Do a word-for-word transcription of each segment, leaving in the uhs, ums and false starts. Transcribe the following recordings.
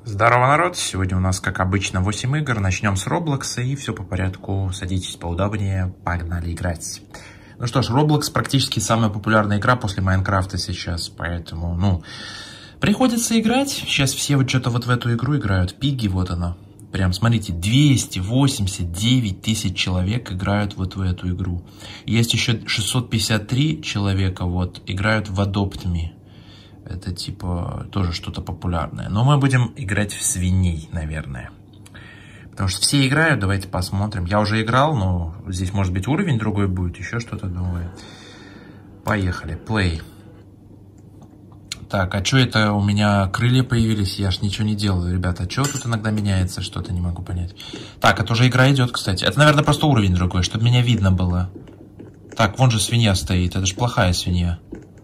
Здорово, народ! Сегодня у нас, как обычно, восемь игр. Начнем с Roblox, и все по порядку. Садитесь поудобнее, погнали играть. Ну что ж, Roblox практически самая популярная игра после Майнкрафта сейчас, поэтому, ну, приходится играть. Сейчас все вот что-то вот в эту игру играют. Пиги, вот она. Прям, смотрите, двести восемьдесят девять тысяч человек играют вот в эту игру. Есть еще шестьсот пятьдесят три человека вот играют в Adopt Me. Это типа тоже что-то популярное. Но мы будем играть в свиней, наверное. Потому что все играют, давайте посмотрим. Я уже играл, но здесь может быть уровень другой будет, еще что-то новое. Поехали, play. Так, а что это у меня крылья появились? Я ж ничего не делаю, ребята. А что тут иногда меняется? Что-то не могу понять. Так, это уже игра идет, кстати. Это, наверное, просто уровень другой, чтобы меня видно было. Так, вон же свинья стоит. Это же плохая свинья.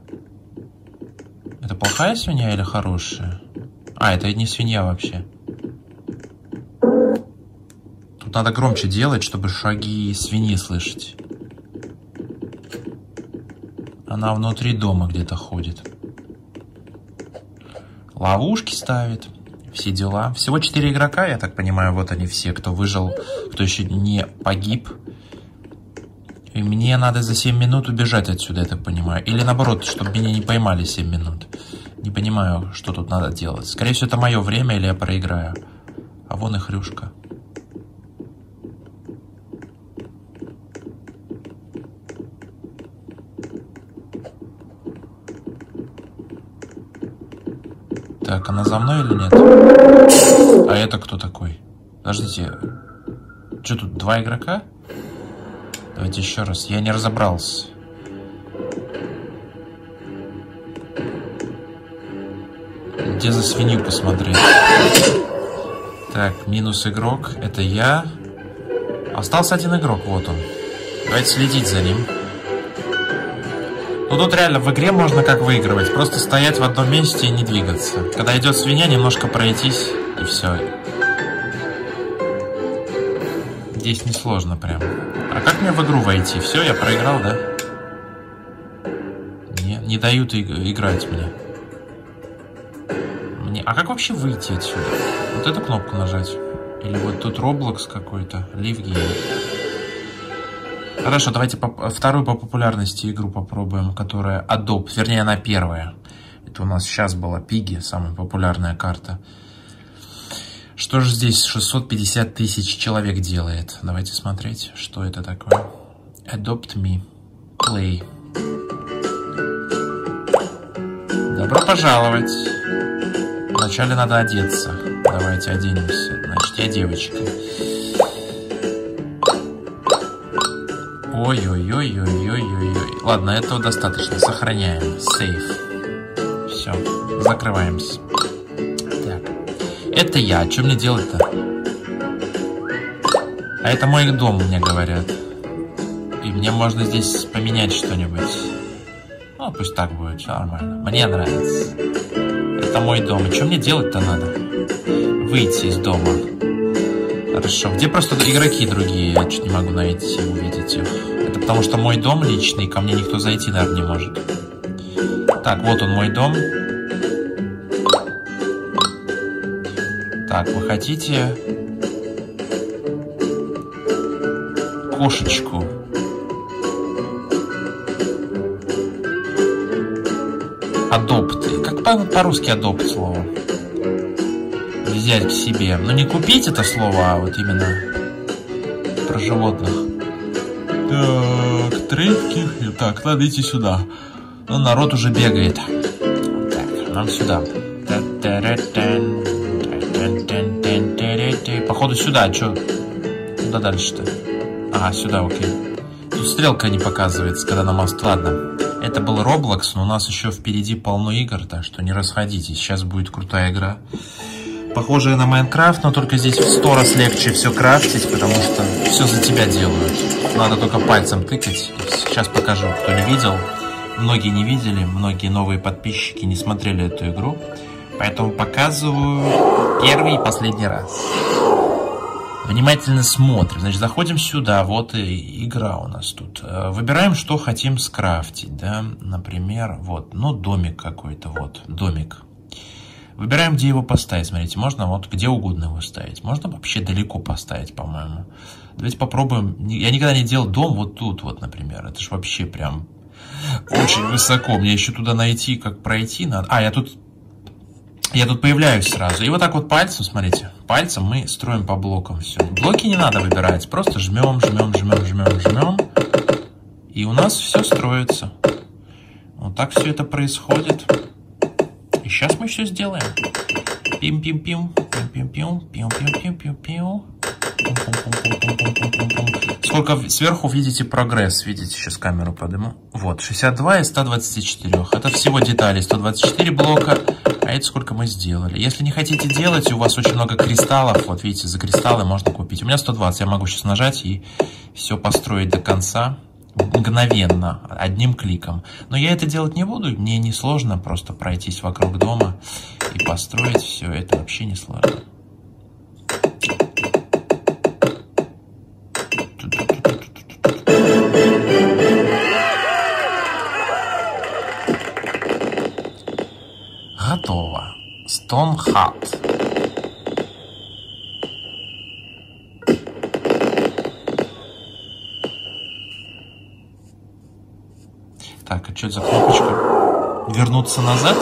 Это плохая свинья или хорошая? А, это не свинья вообще. Тут надо громче делать, чтобы шаги свиньи слышать. Она внутри дома где-то ходит. Ловушки ставит. Все дела. Всего четыре игрока, я так понимаю. Вот они все, кто выжил, кто еще не погиб. И мне надо за семь минут убежать отсюда, я так понимаю. Или наоборот, чтобы меня не поймали семь минут. Не понимаю, что тут надо делать. Скорее всего, это мое время, или я проиграю. А вон и хрюшка. Так, она за мной или нет? А это кто такой? Подождите. Что тут, два игрока? Давайте еще раз. Я не разобрался. Где за свинью посмотреть? Так, минус игрок. Это я. Остался один игрок, вот он. Давайте следить за ним. Ну тут реально в игре можно как выигрывать. Просто стоять в одном месте и не двигаться. Когда идет свинья, немножко пройтись и все. Здесь несложно прям. А как мне в игру войти? Все, я проиграл, да? Не, не дают играть мне. мне. А как вообще выйти отсюда? Вот эту кнопку нажать? Или вот тут Roblox какой-то? Live Game. Хорошо, давайте по вторую по популярности игру попробуем, которая Adopt. Вернее, она первая. Это у нас сейчас была Пиги, самая популярная карта. Что же здесь шестьсот пятьдесят тысяч человек делает? Давайте смотреть, что это такое. Adopt Me. Play. Добро пожаловать. Вначале надо одеться. Давайте оденемся. Значит, я девочка. Ой-ой-ой-ой-ой-ой-ой. Ладно, этого достаточно. Сохраняем. Save. Все. Закрываемся. Так. Это я. Что мне делать-то? А это мой дом, мне говорят. И мне можно здесь поменять что-нибудь. Ну, пусть так будет. Все нормально. Мне нравится. Это мой дом. И что мне делать-то надо? Выйти из дома. Хорошо. Где просто игроки другие? Я чуть не могу найти, увидеть их. Это потому что мой дом личный, ко мне никто зайти, наверное, не может. Так, вот он мой дом. Так, вы хотите кошечку? Адопт. Как по-русски адопт слово? Взять к себе. Но не купить это слово, а вот именно про животных. Так, трейдки. Так, надо идти сюда. Ну, народ уже бегает. Так, нам сюда. Походу сюда, а что? Куда дальше-то? Ага, сюда, окей. Тут стрелка не показывается, когда на мост. Ладно. Это был Roblox, но у нас еще впереди полно игр, так что не расходитесь. Сейчас будет крутая игра. Похожая на Майнкрафт, но только здесь в сто раз легче все крафтить, потому что все за тебя делают. Надо только пальцем тыкать. Сейчас покажу, кто не видел. Многие не видели, многие новые подписчики не смотрели эту игру. Поэтому показываю первый и последний раз. Внимательно смотрим. Значит, заходим сюда. Вот и игра у нас тут. Выбираем, что хотим скрафтить. Да? Например, вот, ну, домик какой-то. Вот, домик. Выбираем, где его поставить. Смотрите, можно вот где угодно его ставить. Можно вообще далеко поставить, по-моему. Давайте попробуем. Я никогда не делал дом вот тут вот, например. Это ж вообще прям очень высоко. Мне еще туда найти, как пройти надо. А, я тут... Я тут появляюсь сразу. И вот так вот пальцем, смотрите. Пальцем мы строим по блокам все. Блоки не надо выбирать. Просто жмем, жмем, жмем, жмем, жмем. И у нас все строится. Вот так все это происходит. И сейчас мы все сделаем. Пим-пим-пим, пим-пим-пим, пим-пим-пим-пим-пим. Сколько сверху видите прогресс. Видите, сейчас камеру подниму. Вот, шестьдесят два из ста двадцати четырёх. Это всего деталей сто двадцать четыре блока. А это сколько мы сделали. Если не хотите делать, у вас очень много кристаллов. Вот видите, за кристаллы можно купить. У меня сто двадцать. Я могу сейчас нажать и все построить до конца. Мгновенно, одним кликом. Но я это делать не буду. Мне не сложно просто пройтись вокруг дома и построить все. Это вообще не сложно. Готово. Stone Hut. Так, а что это за кнопочка? Вернуться назад?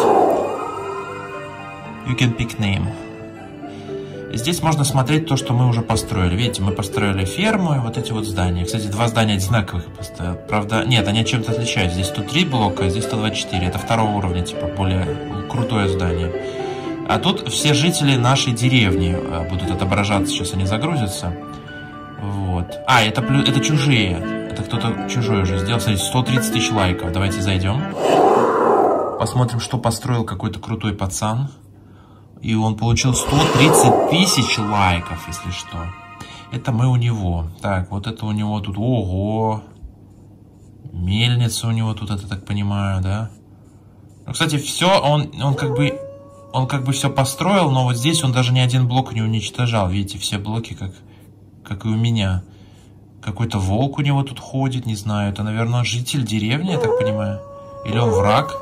You can pick name. Здесь можно смотреть то, что мы уже построили. Видите, мы построили ферму и вот эти вот здания. Кстати, два здания одинаковых поставил. Правда, нет, они чем-то отличаются. Здесь сто три блока, а здесь сто двадцать четыре. Это второго уровня, типа, более крутое здание. А тут все жители нашей деревни будут отображаться. Сейчас они загрузятся. Вот. А, это, это чужие. Это кто-то чужой уже сделал. Смотрите, сто тридцать тысяч лайков. Давайте зайдем. Посмотрим, что построил какой-то крутой пацан. И он получил сто тридцать тысяч лайков, если что. Это мы у него. Так, вот это у него тут. Ого. Мельница у него тут, это так понимаю, да? Ну, кстати, все, он, он как бы... Он как бы все построил, но вот здесь он даже ни один блок не уничтожал. Видите, все блоки как, как и у меня. Какой-то волк у него тут ходит, не знаю. Это, наверное, житель деревни, я так понимаю. Или он враг.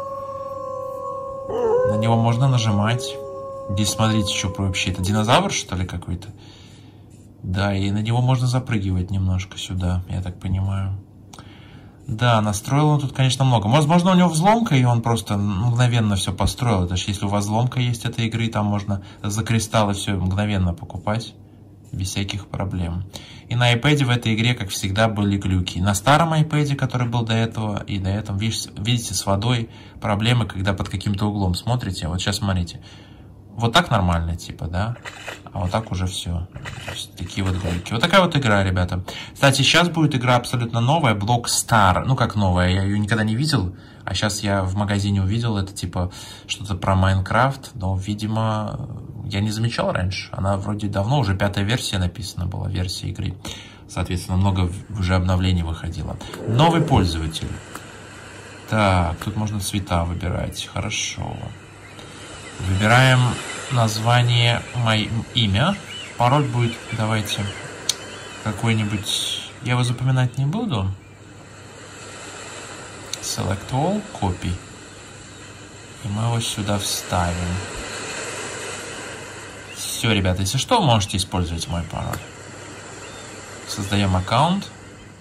На него можно нажимать. Здесь, смотрите, что вообще. Это динозавр, что ли, какой-то? Да, и на него можно запрыгивать немножко сюда, я так понимаю. Да, настроил он тут, конечно, много. Возможно, у него взломка, и он просто мгновенно все построил. Это же если у вас взломка есть этой игры, там можно за кристаллы все мгновенно покупать. Без всяких проблем. И на iPad в этой игре, как всегда, были глюки. На старом iPad, который был до этого, и до этого, видите, с водой проблемы, когда под каким-то углом смотрите. Вот сейчас смотрите. Вот так нормально, типа, да? А вот так уже все. То есть, такие вот глюки. Вот такая вот игра, ребята. Кстати, сейчас будет игра абсолютно новая, Blockstar. Ну, как новая, я ее никогда не видел. А сейчас я в магазине увидел, это типа что-то про Майнкрафт. Но, видимо, я не замечал раньше. Она вроде давно, уже пятая версия написана была, версия игры. Соответственно, много уже обновлений выходило. Новый пользователь. Так, тут можно цвета выбирать. Хорошо. Выбираем название, мое имя. Пароль будет, давайте, какой-нибудь... Я его запоминать не буду. Select all, copy. И мы его сюда вставим. Все, ребята, если что, можете использовать мой пароль. Создаем аккаунт.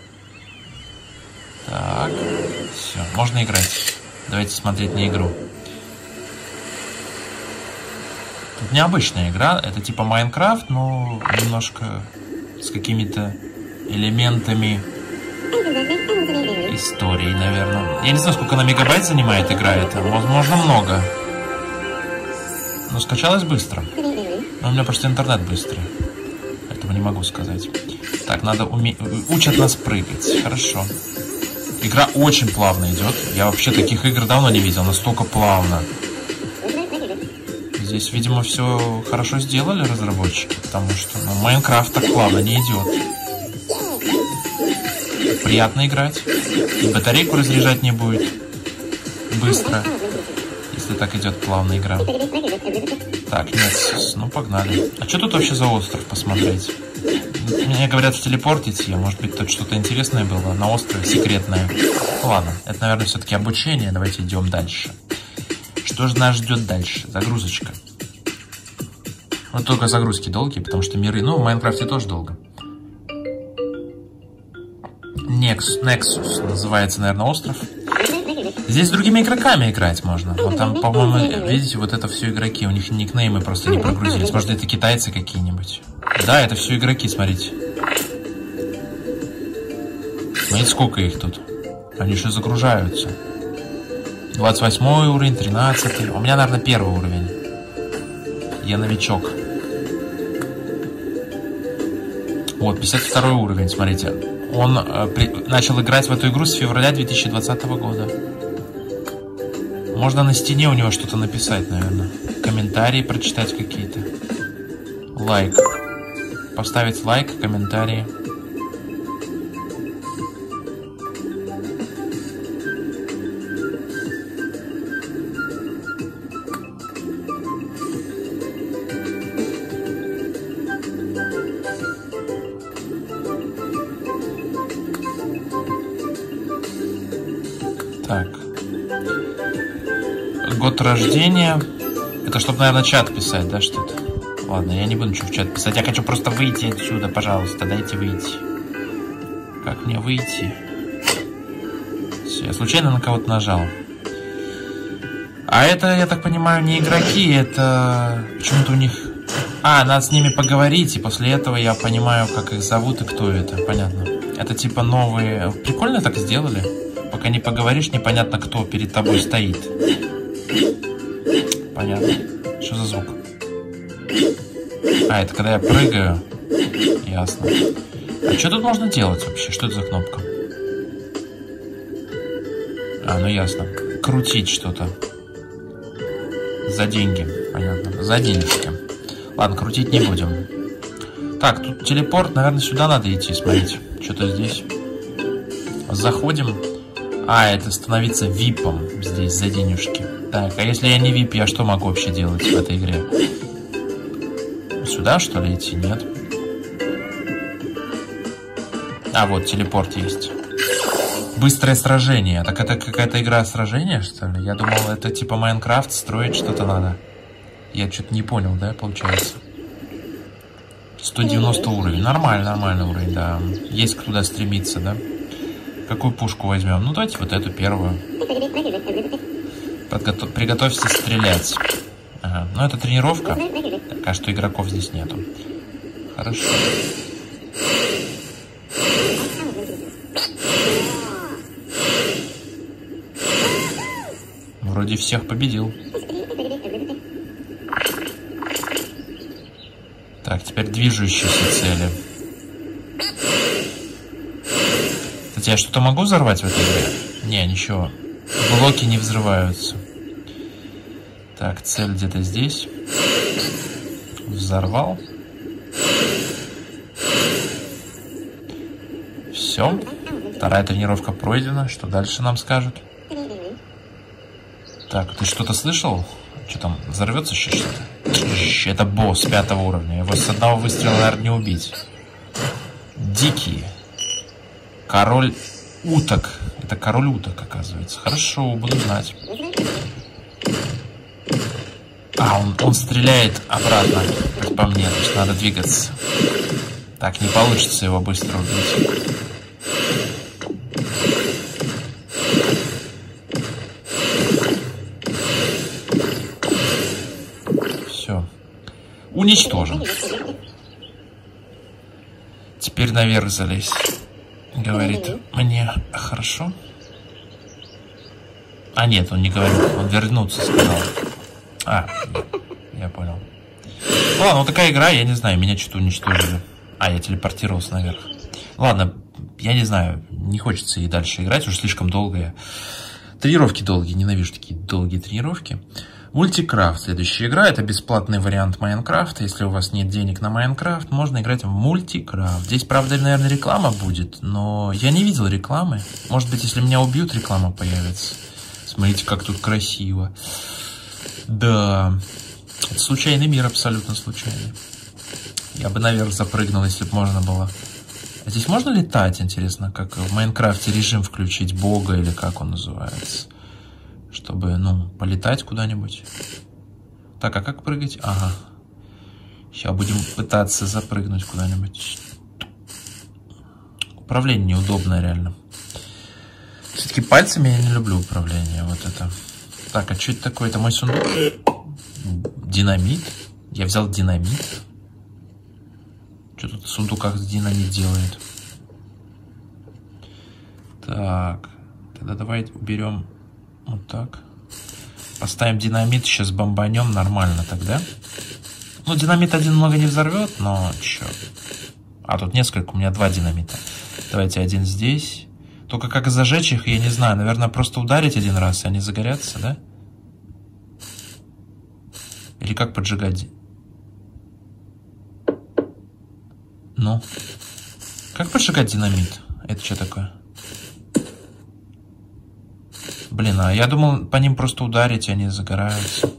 Так, все, можно играть. Давайте смотреть на игру. Тут необычная игра, это типа Майнкрафт, но немножко с какими-то элементами истории, наверное. Я не знаю, сколько на мегабайт занимает игра эта, возможно, много. Но скачалась быстро. Но у меня просто интернет быстрый. Этого не могу сказать. Так, надо уметь... Учат нас прыгать, хорошо. Игра очень плавно идет. Я вообще таких игр давно не видел, настолько плавно. Здесь, видимо, все хорошо сделали разработчики, потому что ну, Майнкрафт так плавно не идет. Приятно играть. И батарейку разряжать не будет быстро, если так идет плавная игра. Так, нет, ну погнали. А что тут вообще за остров посмотреть? Мне говорят в телепорт идти, может быть тут что-то интересное было на острове, секретное. Ладно, это, наверное, все-таки обучение, давайте идем дальше. Что же нас ждет дальше? Загрузочка. Вот только загрузки долгие, потому что миры... Ну, в Майнкрафте тоже долго. Nexus, Nexus называется, наверное, остров. Здесь с другими игроками играть можно. Вот там, по-моему, видите, вот это все игроки. У них никнеймы просто не прогрузились. Может, это китайцы какие-нибудь. Да, это все игроки, смотрите. Смотрите, сколько их тут. Они еще загружаются. двадцать восьмой уровень, тринадцатый. У меня, наверное, первый уровень. Я новичок. Вот, пятьдесят второй уровень, смотрите. Он э, при... начал играть в эту игру с февраля две тысячи двадцатого года. Можно на стене у него что-то написать, наверное. Комментарии прочитать какие-то. Лайк. Поставить лайк, комментарии. Так. Год рождения. Это чтобы, наверное, чат писать, да, что-то? Ладно, я не буду ничего в чат писать. Я хочу просто выйти отсюда, пожалуйста. Дайте выйти. Как мне выйти? Все, я случайно на кого-то нажал. А это, я так понимаю, не игроки, это... Почему-то у них... А, надо с ними поговорить, и после этого я понимаю, как их зовут и кто это. Понятно. Это типа новые... Прикольно так сделали. Пока не поговоришь, непонятно, кто перед тобой стоит. Понятно. Что за звук? А, это когда я прыгаю. Ясно. А что тут можно делать вообще? Что это за кнопка? А, ну ясно. Крутить что-то. За деньги. Понятно. За денежки. Ладно, крутить не будем. Так, тут телепорт. Наверное, сюда надо идти, смотрите. Что-то здесь. Заходим. А, это становиться випом здесь за денежки. Так, а если я не вип, я что могу вообще делать в этой игре? Сюда, что ли, идти? Нет. А, вот, телепорт есть. Быстрое сражение. Так это какая-то игра сражения, что ли? Я думал, это типа Майнкрафт, строить что-то надо. Я что-то не понял, да, получается? сто девяносто уровень. Нормально, нормальный уровень, да. Есть куда стремиться, да? Какую пушку возьмем? Ну, давайте вот эту первую. Подготов... Приготовься стрелять. Ага. Ну, это тренировка. Пока что игроков здесь нету. Хорошо. Вроде всех победил. Так, теперь движущиеся цели. Кстати, я что-то могу взорвать в этой игре? Не, ничего. Блоки не взрываются. Так, цель где-то здесь. Взорвал. Все. Вторая тренировка пройдена. Что дальше нам скажут? Так, ты что-то слышал? Что там, взорвется еще что-то? Это босс пятого уровня. Его с одного выстрела, наверное, не убить. Дикий. Король уток. Это король уток, оказывается. Хорошо, буду знать. А, он, он стреляет обратно, как по мне. То есть надо двигаться. Так, не получится его быстро убить. Все. Уничтожен. Теперь наверх залезь. Говорит мне, хорошо. А нет, он не говорит, он вернуться сказал. А, я понял. Ладно, вот такая игра, я не знаю, меня что-то уничтожили. А, я телепортировался наверх. Ладно, я не знаю, не хочется и дальше играть, уж слишком долгая. Тренировки долгие, ненавижу такие долгие тренировки. Мультикрафт, следующая игра, это бесплатный вариант Майнкрафта. Если у вас нет денег на Майнкрафт, можно играть в Мультикрафт. Здесь, правда, наверное, реклама будет, но я не видел рекламы. Может быть, если меня убьют, реклама появится. Смотрите, как тут красиво. Да, это случайный мир, абсолютно случайный. Я бы наверх запрыгнул, если бы можно было. А здесь можно летать, интересно, как в Майнкрафте режим включить, бога или как он называется? Чтобы, ну, полетать куда-нибудь. Так, а как прыгать? Ага. Сейчас будем пытаться запрыгнуть куда-нибудь. Управление неудобное реально. Все-таки пальцами я не люблю управление. Вот это. Так, а что это такое? Это мой сундук? Динамит. Я взял динамит. Что тут в сундуках динамит делает? Так. Тогда давайте уберем вот так. Поставим динамит, сейчас бомбанем, нормально тогда. Ну, динамит один много не взорвет, но чё. А, тут несколько, у меня два динамита. Давайте один здесь. Только как зажечь их, я не знаю. Наверное, просто ударить один раз, и они загорятся, да? Или как поджигать? Ну. Как поджигать динамит? Это что такое? Блин, а я думал, по ним просто ударить, и они загораются.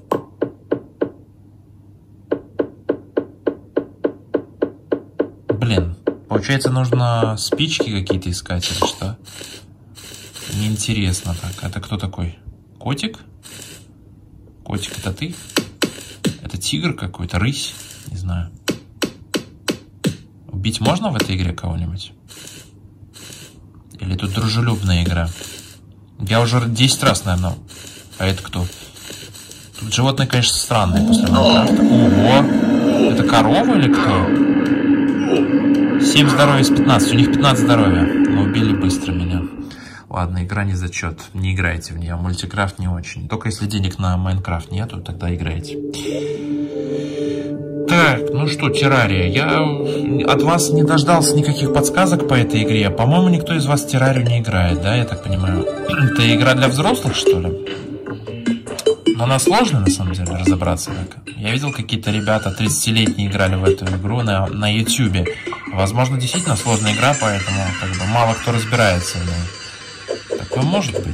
Блин, получается, нужно спички какие-то искать или что? Неинтересно так. Это кто такой? Котик? Котик, это ты? Это тигр какой-то? Рысь? Не знаю. Убить можно в этой игре кого-нибудь? Или тут дружелюбная игра? Я уже десять раз, наверное. А это кто? Тут животные, конечно, странные после Майнкрафта. Ого! Это корова или кто? семь здоровья из пятнадцати. У них пятнадцать здоровья. Но убили быстро меня. Ладно, игра не зачет. Не играйте в нее. Мультикрафт не очень. Только если денег на Майнкрафт нету, тогда играйте. Так, ну что, Террария, я от вас не дождался никаких подсказок по этой игре. По-моему, никто из вас в Террарию не играет, да, я так понимаю? Это игра для взрослых, что ли? Но она сложная, на самом деле, разобраться так. Я видел, какие-то ребята тридцатилетние играли в эту игру на, на ютубе. Возможно, действительно сложная игра, поэтому как бы мало кто разбирается в ней. Такое может быть.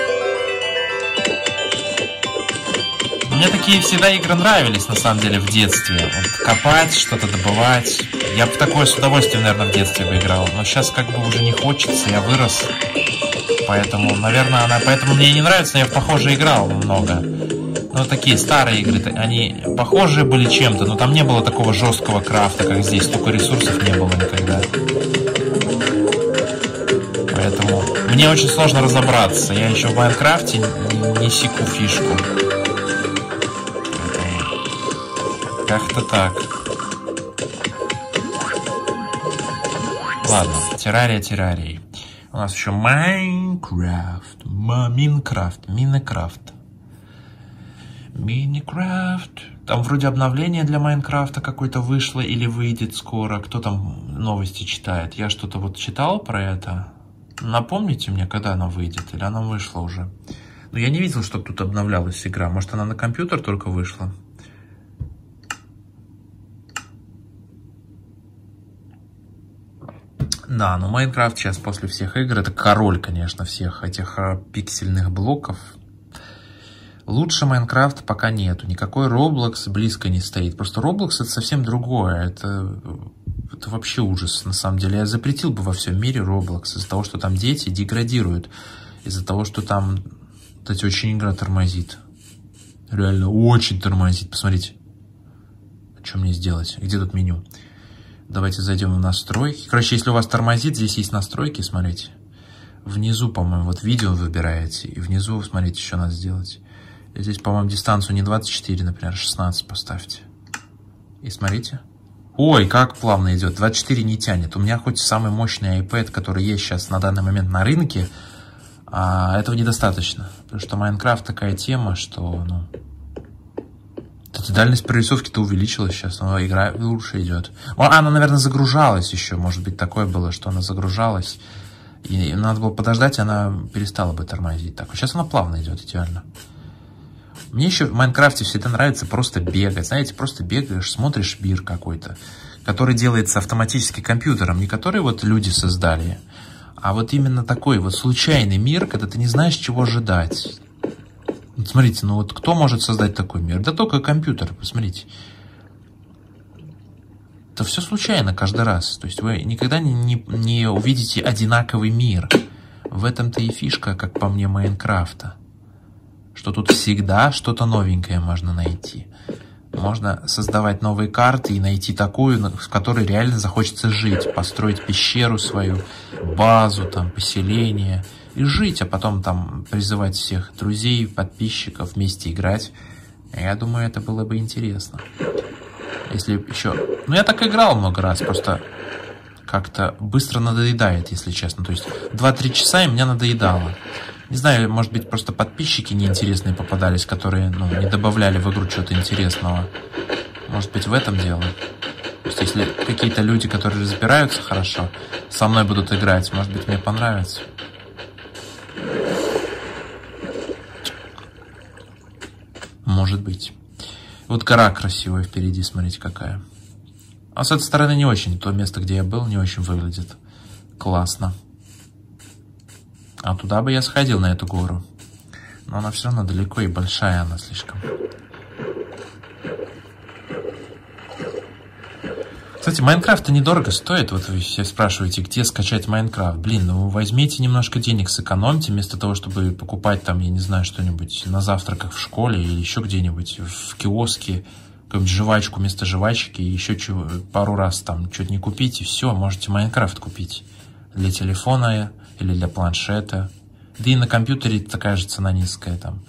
Мне такие всегда игры нравились, на самом деле, в детстве. Вот копать, что-то добывать. Я бы в такое с удовольствием, наверное, в детстве бы играл. Но сейчас как бы уже не хочется, я вырос. Поэтому, наверное, она... Поэтому мне и не нравится, но я в похожие играл много. Ну, такие старые игры, они похожие были чем-то, но там не было такого жесткого крафта, как здесь. Столько ресурсов не было никогда. Поэтому мне очень сложно разобраться. Я еще в Майнкрафте не, не секу фишку. Как-то так. Ладно, террария, террарий. У нас еще Майнкрафт. Минкрафт. Минекрафт. Минекрафт. Там вроде обновление для Майнкрафта какое-то вышло или выйдет скоро. Кто там новости читает? Я что-то вот читал про это. Напомните мне, когда она выйдет? Или она вышла уже? Но я не видел, чтобы тут обновлялась игра. Может, она на компьютер только вышла? Да, но Майнкрафт сейчас после всех игр, это король, конечно, всех этих а, пиксельных блоков. Лучше Майнкрафта пока нету. Никакой Roblox близко не стоит. Просто Roblox это совсем другое. Это, это вообще ужас, на самом деле. Я запретил бы во всем мире Roblox из-за того, что там дети деградируют. Из-за того, что там, кстати, очень игра тормозит. Реально очень тормозит. Посмотрите. Что мне сделать? Где тут меню? Давайте зайдем в настройки. Короче, если у вас тормозит, здесь есть настройки, смотрите. Внизу, по-моему, вот видео выбираете. И внизу, смотрите, что надо сделать. И здесь, по-моему, дистанцию не двадцать четыре, например, шестнадцать поставьте. И смотрите. Ой, как плавно идет. двадцать четыре не тянет. У меня хоть самый мощный iPad, который есть сейчас на данный момент на рынке, а этого недостаточно. Потому что Майнкрафт такая тема, что, ну... Кстати, дальность прорисовки-то увеличилась сейчас, но игра лучше идет. Она, наверное, загружалась еще. Может быть, такое было, что она загружалась. И надо было подождать, и она перестала бы тормозить. Так, сейчас она плавно идет, идеально. Мне еще в Майнкрафте всегда нравится просто бегать. Знаете, просто бегаешь, смотришь мир какой-то, который делается автоматически компьютером. Не который вот люди создали, а вот именно такой вот случайный мир, когда ты не знаешь, чего ожидать. Вот смотрите, ну вот кто может создать такой мир? Да только компьютер, посмотрите. Это все случайно каждый раз. То есть вы никогда не, не, не увидите одинаковый мир. В этом-то и фишка, как по мне, Майнкрафта. Что тут всегда что-то новенькое можно найти. Можно создавать новые карты и найти такую, в которой реально захочется жить, построить пещеру свою, базу, там, поселение и жить, а потом там призывать всех друзей, подписчиков вместе играть. Я думаю, это было бы интересно. Если еще... Ну, я так играл много раз, просто как-то быстро надоедает, если честно. То есть два-три часа и меня надоедало. Не знаю, может быть, просто подписчики неинтересные попадались, которые, ну, не добавляли в игру чего-то интересного. Может быть, в этом дело. То есть, если какие-то люди, которые разбираются хорошо, со мной будут играть, может быть, мне понравится. Может быть. Вот гора красивая впереди, смотрите, какая. А с этой стороны не очень. То место, где я был, не очень выглядит классно. А туда бы я сходил, на эту гору. Но она все равно далеко и большая она слишком. Кстати, Майнкрафт-то недорого стоит. Вот вы все спрашиваете, где скачать Майнкрафт. Блин, ну возьмите немножко денег, сэкономьте, вместо того, чтобы покупать там, я не знаю, что-нибудь на завтраках в школе или еще где-нибудь в киоске, какую-нибудь жвачку вместо жвачки, и еще чего, пару раз там что-то не купить, и все, можете Майнкрафт купить. Для телефона или для планшета. Да и на компьютере такая же цена низкая там.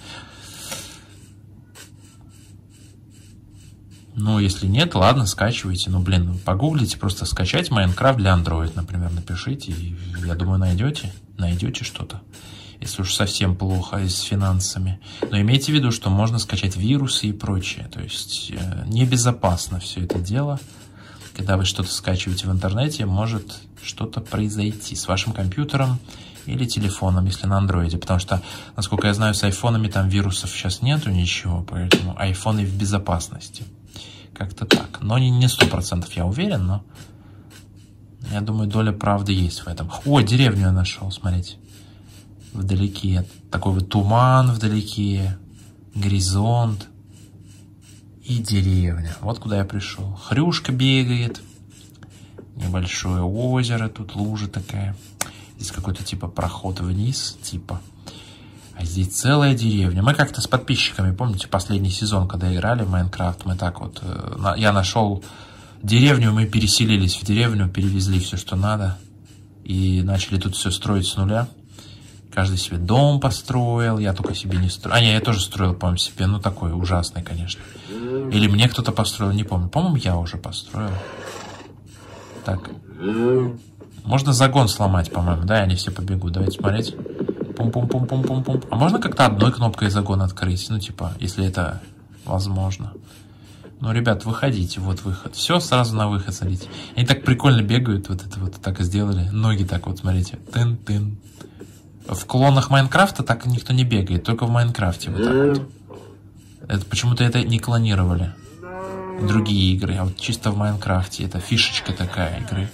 Ну, если нет, ладно, скачивайте. Ну, блин, погуглите, просто скачать Майнкрафт для Android, например, напишите. И, я думаю, найдете. Найдете что-то. Если уж совсем плохо с финансами. Но имейте в виду, что можно скачать вирусы и прочее. То есть э, небезопасно все это дело. Когда вы что-то скачиваете в интернете, может что-то произойти с вашим компьютером или телефоном, если на андроиде. Потому что, насколько я знаю, с айфонами там вирусов сейчас нету ничего, поэтому айфоны в безопасности. Как-то так. Но не сто процентов я уверен, но я думаю, доля правды есть в этом. О, деревню я нашел, смотрите. Вдалеке. Такой вот туман вдалеке. Горизонт. И деревня. Вот куда я пришел. Хрюшка бегает. Небольшое озеро. Тут лужа такая. Здесь какой-то типа проход вниз. Типа. А здесь целая деревня. Мы как-то с подписчиками, помните, последний сезон, когда играли в Майнкрафт, мы так вот... Я нашел деревню, мы переселились в деревню, перевезли все, что надо. И начали тут все строить с нуля. Каждый себе дом построил. Я только себе не строил. А, нет, я тоже строил, по-моему, себе. Ну, такой ужасный, конечно. Или мне кто-то построил, не помню. По-моему, я уже построил. Так. Можно загон сломать, по-моему, да, и они все побегут. Давайте смотреть. Пум-пум-пум-пум-пум-пум. А можно как-то одной кнопкой загон открыть? Ну, типа, если это возможно. Ну, ребят, выходите. Вот выход. Все, сразу на выход садите. Они так прикольно бегают. Вот это вот так и сделали. Ноги так вот, смотрите. Тын-тын. В клонах Майнкрафта так никто не бегает. Только в Майнкрафте вот так вот. Это почему-то это не клонировали. Другие игры. А вот чисто в Майнкрафте. Это фишечка такая игры.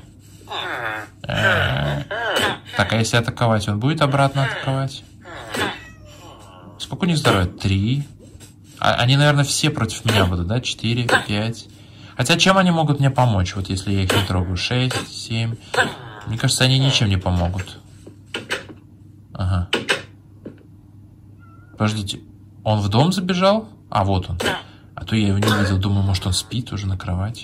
Так, а если атаковать, он будет обратно атаковать? Сколько у них здоровья? Три. А, они, наверное, все против меня будут, да? Четыре, пять. Хотя чем они могут мне помочь, вот если я их не трогаю? Шесть, семь. Мне кажется, они ничем не помогут. Ага. Подождите. Он в дом забежал? А, вот он. А то я его не видел. Думаю, может, он спит уже на кровати.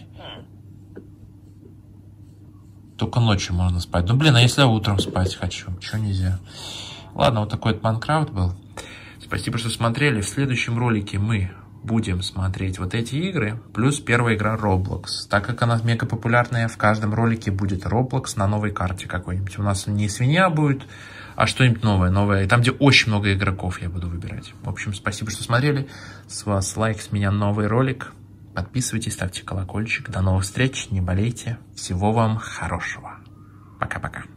Только ночью можно спать. Ну, блин, а если я утром спать хочу? Чего нельзя? Ладно, вот такой вот Майнкрафт был. Спасибо, что смотрели. В следующем ролике мы будем смотреть вот эти игры, плюс первая игра Roblox. Так как она мега популярная, в каждом ролике будет Roblox на новой карте какой-нибудь. У нас не свинья будет, а что-нибудь новое, новое. И там, где очень много игроков, я буду выбирать. В общем, спасибо, что смотрели. С вас лайк, с меня новый ролик. Подписывайтесь, ставьте колокольчик. До новых встреч, не болейте. Всего вам хорошего. Пока-пока.